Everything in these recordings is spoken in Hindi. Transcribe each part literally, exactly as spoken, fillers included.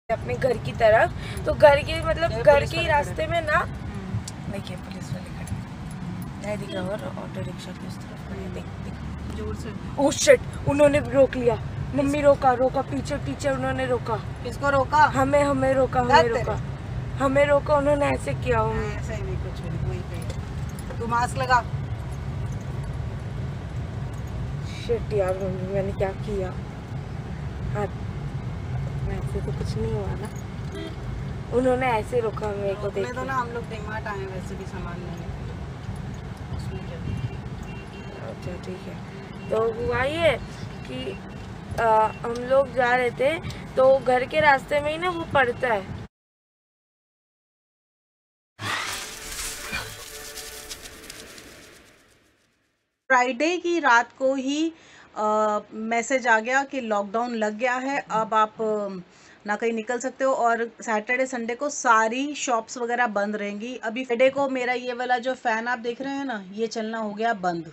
अपने घर की तरफ, तो घर के मतलब घर के रास्ते में ना देखिए पुलिस वाले खड़े नहीं दिख रहा, और ऑटो रिक्शा की उस तरफ खड़े, देख देख जोर से। ओह शिट, उन्होंने रोक लिया, मम्मी रोका रोका पीछे पीछे उन्होंने रोका। किसको रोका? हमें हमें रोका हमें रोका हमें रोका उन्होंने ऐसे किया। ऐसे ही नहीं कुछ वही पे। तू मास्क लगा। शिट यार मम्मी, मैंने क्या किया? हाँ वैसे तो कुछ नहीं हुआ ना, उन्होंने ऐसे रोका मेरे को देख तो ना। हम लोग डीमार्ट आए, वैसे भी सामान नहीं उसमें क्या। अच्छा ठीक है, तो हुआ ये कि आ, हम लोग जा रहे थे, तो घर के रास्ते में ही ना वो पड़ता है। फ्राइडे की रात को ही मैसेज आ गया कि लॉकडाउन लग गया है, अब आप अ, ना कहीं निकल सकते हो, और सैटरडे संडे को सारी शॉप्स वगैरह बंद रहेंगी। अभी फ्राइडे को मेरा ये वाला जो फ़ैन आप देख रहे हैं ना, ये चलना हो गया बंद।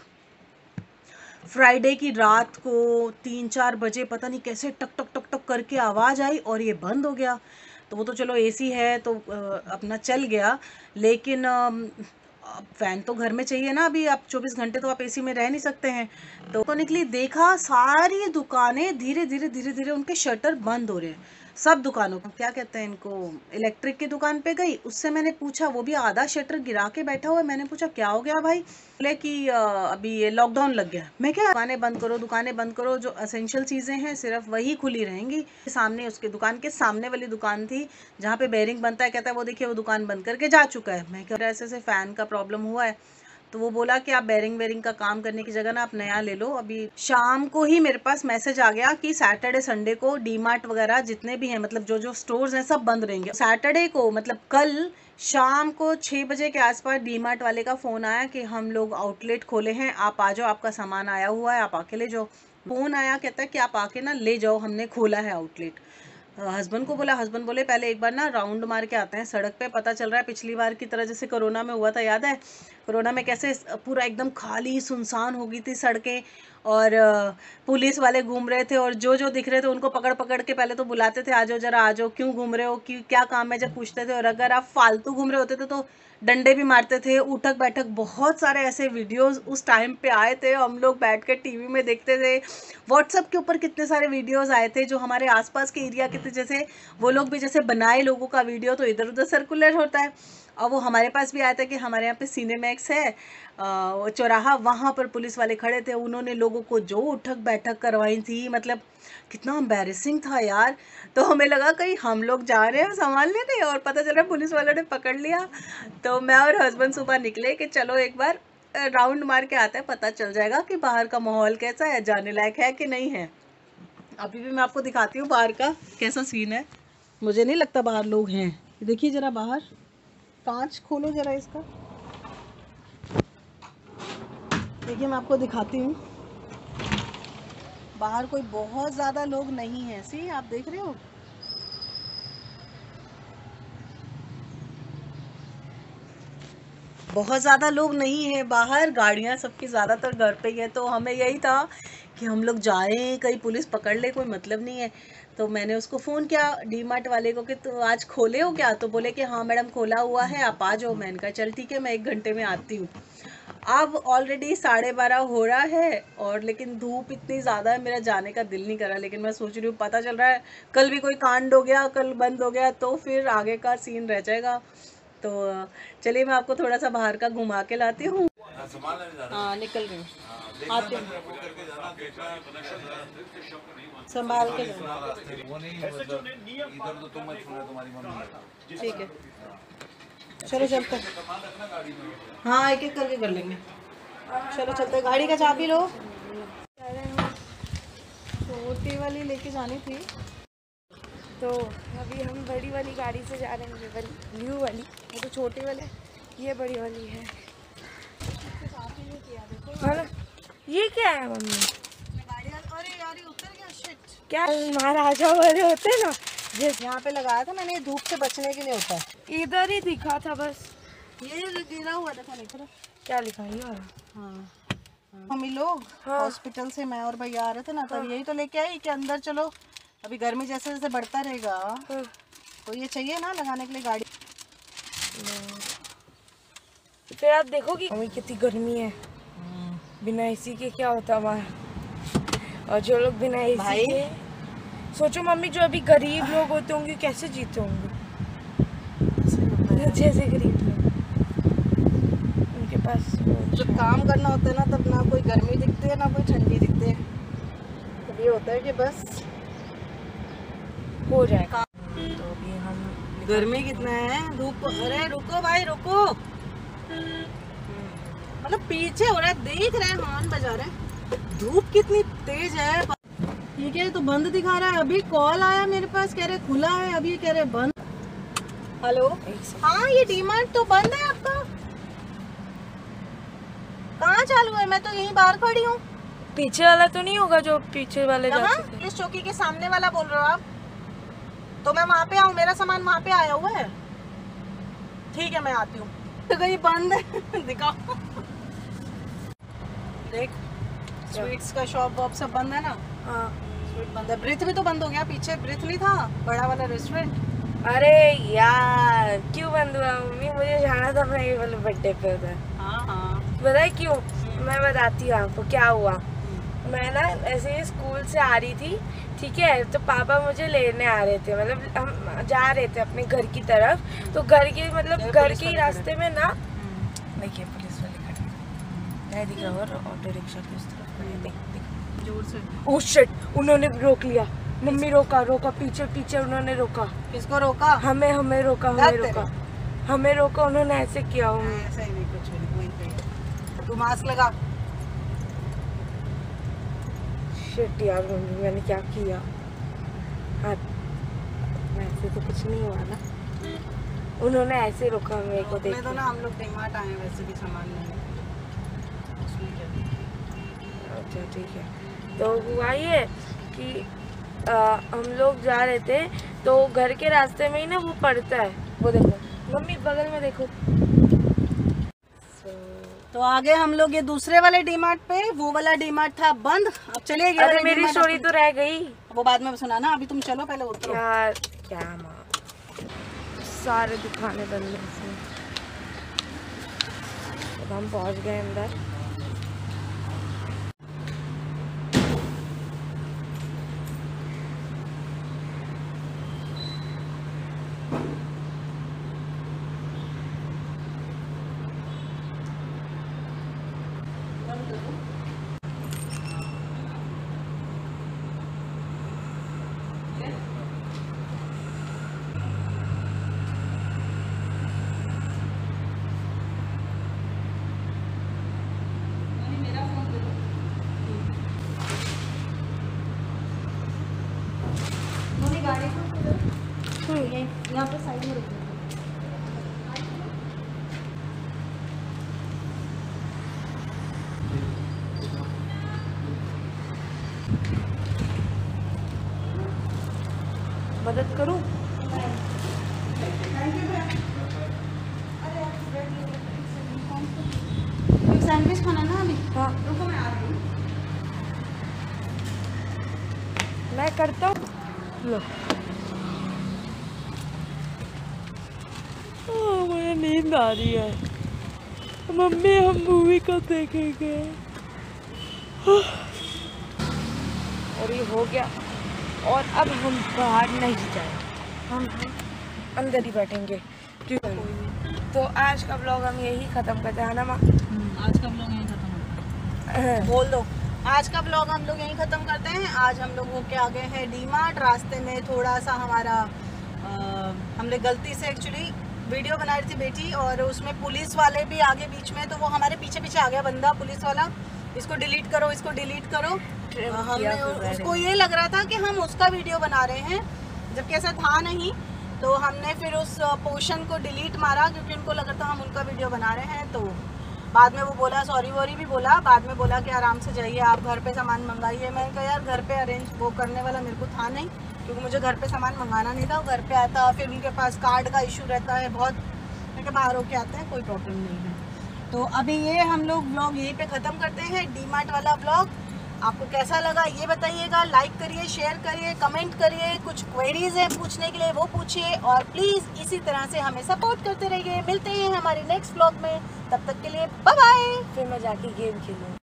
फ्राइडे की रात को तीन चार बजे पता नहीं कैसे टक टक टक टक करके आवाज़ आई और ये बंद हो गया। तो वो तो चलो एसी है तो अ, अपना चल गया, लेकिन अम, अब फ़ैन तो घर में चाहिए ना। अभी आप चौबीस घंटे तो आप एसी में रह नहीं सकते हैं। तो तो निकली, देखा सारी दुकानें धीरे धीरे धीरे धीरे उनके शटर बंद हो रहे हैं। सब दुकानों को, क्या कहते हैं इनको, इलेक्ट्रिक की दुकान पे गई, उससे मैंने पूछा, वो भी आधा शटर गिरा के बैठा हुआ है। मैंने पूछा क्या हो गया भाई? बोले कि अ, अभी ये लॉकडाउन लग गया। मैं क्या, दुकानें बंद करो दुकानें बंद करो, जो असेंशियल चीज़ें हैं सिर्फ वही खुली रहेंगी। सामने उसके दुकान के सामने वाली दुकान थी जहाँ पे बेरिंग बनता है, कहता है वो देखिए वो दुकान बंद करके जा चुका है। मैं क्या, ऐसे ऐसे फ़ैन का प्रॉब्लम हुआ है, तो वो बोला कि आप बेरिंग वेरिंग का काम करने की जगह ना आप नया ले लो। अभी शाम को ही मेरे पास मैसेज आ गया कि सैटरडे संडे को डी मार्ट वगैरह जितने भी हैं, मतलब जो जो स्टोर्स हैं सब बंद रहेंगे। सैटरडे को मतलब कल शाम को छः बजे के आसपास डी मार्ट वाले का फ़ोन आया कि हम लोग आउटलेट खोले हैं, आप आ जाओ, आपका सामान आया हुआ है, आप आके ले जाओ। फ़ोन आया, कहता है कि आप आके ना ले जाओ, हमने खोला है आउटलेट। हस्बैंड को बोला, हस्बैंड बोले पहले एक बार ना राउंड मार के आते हैं सड़क पे, पता चल रहा है पिछली बार की तरह जैसे कोरोना में हुआ था, याद है कोरोना में कैसे पूरा एकदम खाली सुनसान हो गई थी सड़कें, और अ, पुलिस वाले घूम रहे थे, और जो जो दिख रहे थे उनको पकड़ पकड़ के पहले तो बुलाते थे, आ जाओ जरा आ जाओ, क्यों घूम रहे हो, क्यों क्या काम है जब पूछते थे, और अगर आप फालतू घूम रहे होते थे तो डंडे भी मारते थे, उठक बैठक। बहुत सारे ऐसे वीडियोस उस टाइम पे आए थे, हम लोग बैठ के टीवी में देखते थे। व्हाट्सएप के ऊपर कितने सारे वीडियोस आए थे जो हमारे आसपास के एरिया के थे, जैसे वो लोग भी जैसे बनाए लोगों का वीडियो तो इधर उधर सर्कुलर होता है। और वो हमारे पास भी आया था कि हमारे यहाँ पे सिनेमैक्स है, अ, वो चौराहा, वहाँ पर पुलिस वाले खड़े थे, उन्होंने लोगों को जो उठक बैठक करवाई थी, मतलब कितना एम्बैरेसिंग था यार। तो हमें लगा कहीं हम लोग जा रहे हैं संभालने नहीं, और पता चल रहा पुलिस वालों ने पकड़ लिया। तो मैं और हस्बैंड सुबह निकले कि चलो एक बार राउंड मार के आते हैं, पता चल जाएगा कि बाहर का माहौल कैसा है, जाने लायक है कि नहीं है। अभी भी मैं आपको दिखाती हूँ बाहर का कैसा सीन है। मुझे नहीं लगता बाहर लोग हैं। देखिए जरा बाहर, कांच खोलो जरा इसका, देखिए मैं आपको दिखाती हूँ। बाहर कोई बहुत ज़्यादा लोग नहीं हैं, सी आप देख रहे हो। बहुत ज़्यादा लोग नहीं है बाहर, गाड़ियाँ सबकी ज़्यादातर घर पे ही है। तो हमें यही था कि हम लोग जाएं, कहीं पुलिस पकड़ ले, कोई मतलब नहीं है। तो मैंने उसको फ़ोन किया डी मार्ट वाले को कि तो आज खोले हो क्या? तो बोले कि हाँ मैडम खोला हुआ है, आप आ जाओ। मैंने कहा चल ठीक है, मैं एक घंटे में आती हूँ। अब ऑलरेडी साढ़े बारह हो रहा है, और लेकिन धूप इतनी ज़्यादा है, मेरा जाने का दिल नहीं करा। लेकिन मैं सोच रही हूँ, पता चल रहा है कल भी कोई कांड हो गया, कल बंद हो गया तो फिर आगे का सीन रह जाएगा। तो चलिए मैं आपको थोड़ा सा बाहर का घुमा के लाती हूँ। हाँ निकल रही हूँ, आती हूँ, संभाल के जाना। ठीक है चलो चलते हैं। हाँ एक एक करके कर लेंगे, चलो चलते हैं। गाड़ी का चाबी लो, छोटी वाली लेके जानी थी। तो अभी हम बड़ी वाली गाड़ी से जा रहे हैं, ये वाली न्यू वाली, वो तो छोटी वाली, ये बड़ी वाली है। हाँ ये क्या है मम्मी? अरे यार ये उतर गया, शिट। क्या महाराजा वाले होते हैं ना, जिस यहाँ पे लगाया था मैंने, धूप से बचने के लिए होता है। इधर ही दिखा था बस। ये गिरा हुआ देखो, नहीं खड़ा। क्या लिखा है ये वाला? हाँ हम लोग हॉस्पिटल से मैं और भैया आ रहे थे ना, तब यही तो लेके आई कि अंदर चलो अभी गर्मी जैसे जैसे बढ़ता रहेगा हाँ। तो ये चाहिए ना लगाने के लिए गाड़ी। फिर आप देखोगी मम्मी कितनी गर्मी है, बिना एसी के क्या होता हमारा। और जो लोग बिना एसी के, सोचो मम्मी जो अभी गरीब लोग होते होंगे कैसे जीते होंगे, जैसे गरीब लोग उनके पास जब काम करना होता है ना तब ना कोई गर्मी दिखती है ना कोई ठंडी दिखती है, तब ये होता है कि बस हो जाएगा। तो अभी हम गर्मी कितना है, धूप। अरे रुको भाई रुको, मतलब पीछे हो रहा है, देख रहे हैं, हॉर्न बजा रहे हैं। धूप कितनी तेज है। ठीक है तो बंद दिखा रहा है। अभी कॉल आया मेरे पास, कह रहे खुला है, अभी कह रहे बंद। हेलो, हाँ ये डीमार्ट तो बंद है आपका। कहाँ चालू है? मैं तो यहीं बाहर खड़ी हूँ। पीछे वाला तो नहीं होगा जो पीछे वाले पुलिस चौकी के सामने वाला बोल रहे हो आप? तो मैं वहाँ पे आऊँ, मेरा सामान वहाँ पे आया हुआ है। ठीक है मैं आती हूँ। तो कहीं बंद है दिखाओ। देख स्वीट्स का शॉप वॉप सब बंद है ना। हाँ स्वीट बंद है। ब्रिथ भी तो बंद हो गया, पीछे ब्रिथ नहीं था बड़ा वाला रेस्टोरेंट। अरे यार क्यों बंद हुआ मम्मी, मुझे जाना था अपने ये वाले बर्थडे पे उधर। हाँ हाँ पता है क्यों, मैं बताती हूँ आपको क्या हुआ। मैं ना ऐसे ही स्कूल से आ रही थी, ठीक है, तो पापा मुझे लेने आ रहे थे, मतलब हम जा रहे थे अपने घर की तरफ। तो घर के मतलब घर के रास्ते में ना देखिए पुलिस वाले खड़े नहीं दिख रहा, और ऑटो रिक्शा की उस तरफ खड़े, देख देख जोर से। ओह शिट, उन्होंने रोक लिया मम्मी, रोका रोका पीछे पीछे उन्होंने रोका। किसको रोका? हमें हमें रोका हमें रोका हमें रोका उन्होंने ऐसे किया। ऐसा ही नहीं कुछ भी, वहीं पे। तू मास्क लगा। शिट यार मम्मी मैंने क्या किया। हाँ वैसे तो कुछ नहीं हुआ ना, उन्होंने ऐसे रोका मेरे को देख। तो ना हम लोग डीमार्ट आए, वैसे भी सामान नहीं। अच्छा ठीक है, तो हुआ ये कि आ, हम लोग जा रहे थे, तो घर के रास्ते में ही ना वो पड़ता है, वो देखो मम्मी बगल में देखो। so, तो आगे हम लोग ये दूसरे वाले डीमार्ट पे, वो वाला डीमार्ट था बंद, अब चले गए। अरे मेरी स्टोरी तो रह गई, वो बाद में सुनाना, अभी तुम चलो पहले उतरो। यार क्या माँ, सारे दुकानें बंद हैं। अब हम पहुंच गए अंदर। यहाँ पे साइड में रुको। मदद करूं? सैंडविच खाना ना अभी? हाँ रुको मैं आ रही हूँ। मैं करता हूँ। लो मुझे नींद आ रही है मम्मी, हम मूवी कब देखेंगे? और ये हो गया, और अब हम बाहर नहीं जाएंगे, हम अंदर ही बैठेंगे। तो आज का ब्लॉग हम यही ख़त्म करते हैं ना माँ? आज का ब्लॉग यहीं खत्म होता है। बोल दो, आज का ब्लॉग हम लोग यहीं ख़त्म करते हैं। आज हम लोग होके आ गए हैं डीमार्ट। रास्ते में थोड़ा सा हमारा आ, हमने गलती से एक्चुअली वीडियो बना रही थी बेटी, और उसमें पुलिस वाले भी आगे बीच में, तो वो हमारे पीछे पीछे आ गया बंदा पुलिस वाला, इसको डिलीट करो इसको डिलीट करो। हमने उसको ये लग रहा था कि हम उसका वीडियो बना रहे हैं, जबकि ऐसा था नहीं। तो हमने फिर उस पोर्शन को डिलीट मारा, क्योंकि उनको लग रहा था हम उनका वीडियो बना रहे हैं। तो बाद में वो बोला, सॉरी वॉरी भी बोला, बाद में बोला कि आराम से जाइए, आप घर पे सामान मंगाइए। मैंने कहा यार घर पे अरेंज वो करने वाला मेरे को था नहीं, क्योंकि मुझे घर पे सामान मंगाना नहीं था, वो घर पे आता, फिर उनके पास कार्ड का इशू रहता है बहुत। मैं कहा बाहर होके आते हैं, कोई प्रॉब्लम नहीं है। तो अभी ये हम लोग ब्लॉग यहीं पे ख़त्म करते हैं, डीमार्ट वाला ब्लॉग। आपको कैसा लगा ये बताइएगा, लाइक करिए, शेयर करिए, कमेंट करिए, कुछ क्वेरीज हैं पूछने के लिए वो पूछिए, और प्लीज़ इसी तरह से हमें सपोर्ट करते रहिए। मिलते हैं हमारे नेक्स्ट व्लॉग में, तब तक के लिए बाय बाय। फिर मैं जाके गेम खेलूँ।